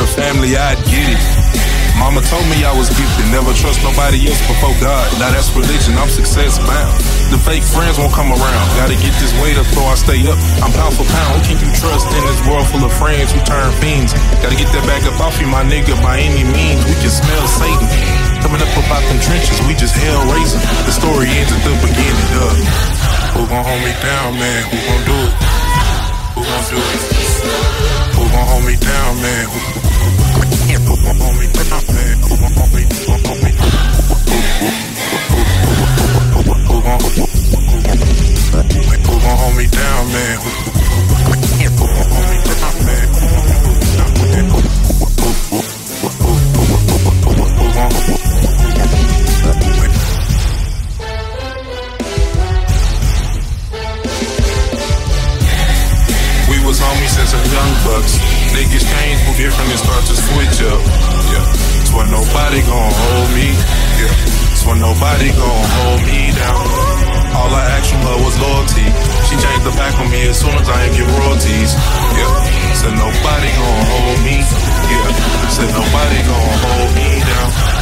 family, I'd get it. Mama told me I was gifted, never trust nobody else before God. Now that's religion, I'm success bound. The fake friends won't come around. Gotta get this weight up so I stay up. I'm pound for pound. Who can you trust in this world full of friends who turn fiends? Gotta get that back up off you, my nigga, by any means. We can smell Satan coming up about them trenches. We just hell raising. The story ends at the beginning. Who gon' hold me down, man? Who gon' do it? Who gon' do it? Who gon' hold me down, man? Who gon' hold me down, man? Who gon' hold me? Who gon' hold me? Who gon' hold me down, man? Who gon' hold me down, man? We was homies since a young bucks. Niggas change, move different and start to switch up. Yeah, it's when nobody gon' hold me. Yeah, it's when nobody gon' hold me down. All I asked from her was loyalty. She changed the back on me as soon as I ain't get royalties. Yeah, said nobody gon' hold me. Yeah, said nobody gon' hold me down.